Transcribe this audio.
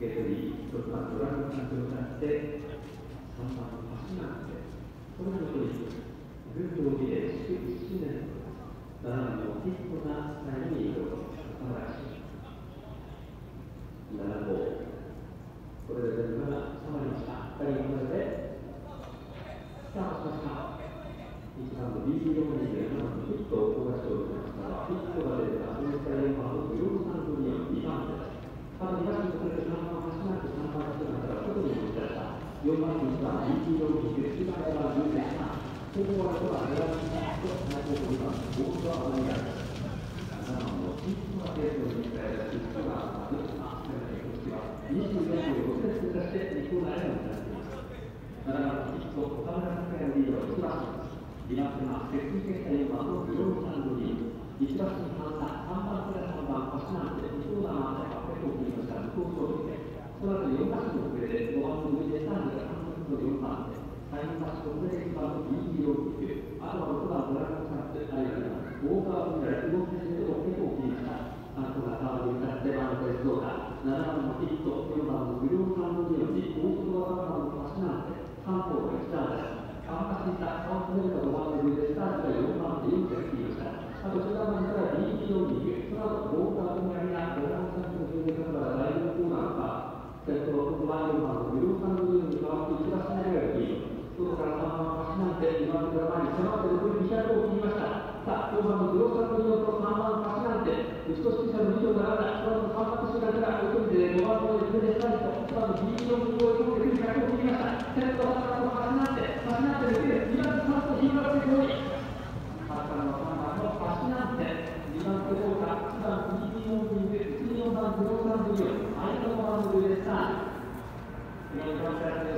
受け取り、6番ドラム缶と歌って、3番のパシナンテ、これの取り、軍道儀で祝1年、7番のヒットなスタイルに移動、新しい。7号、これで全部が収まりました。2人ので、スタートしました。1番の BB4 人で7番のヒットを小出しを受けましたが、ヒットが出たその下4番のグローブサンドに2番です。ただ、東にこれで3番走らなく3番走らなから外に持ち出した。4番の1番 BB4 人で1番は10でした。ここはこは狙ってと最高2番のボールは上がります。7番のヒットが出るのに伝えたヒットが出ました。24秒6で通過して日本の間になっています。7番のヒット、岡村拓也のリードを1番。2番手は接近結果4番のグローブサンドリー。1番に反射、3番から3番、パシナンテ、2等弾は800を切りました。向こう勝利で、その後4番手の遅れで5番の上で3時が3分の4番手。3番手の遅れで1番の BB を切る。あとは6番ドラゴンサンプ、あるいは大川を見られ動き始めて600を切りました。あとはカードに立って番手どうだ。7番のヒット、4番のグローブサンドリーの大久保は3番のパシナンテ、3頭が1ターンです。参加していた3分目の5番の上でスタートが4番で4着切りました。あと、中段までから BB のリーグ、その後、大川とやりな、ドラゴンサンプの上から第4コーナーか、先頭、6番、4番のグローブサンドリーに変わって1番下になるリード。外から3番パシナンテ、2番手から前に迫って残り200を切りました。さあ、4番のグローブサンドリーと3番パシナンテ、打ち越し者の2頭が並んだ、その後、3番手集団から追い込んで5番の上でスタート、1番の BB の向こうへ込んで100を切りました。先頭、3番のパシナンテ、パシナンテで2番手、3と引っ張って5位。8番の3番のパシナンテ、2番手どうか、1番 BB のリーグ、4番グローブサンドリー、相手の番の上でスタート。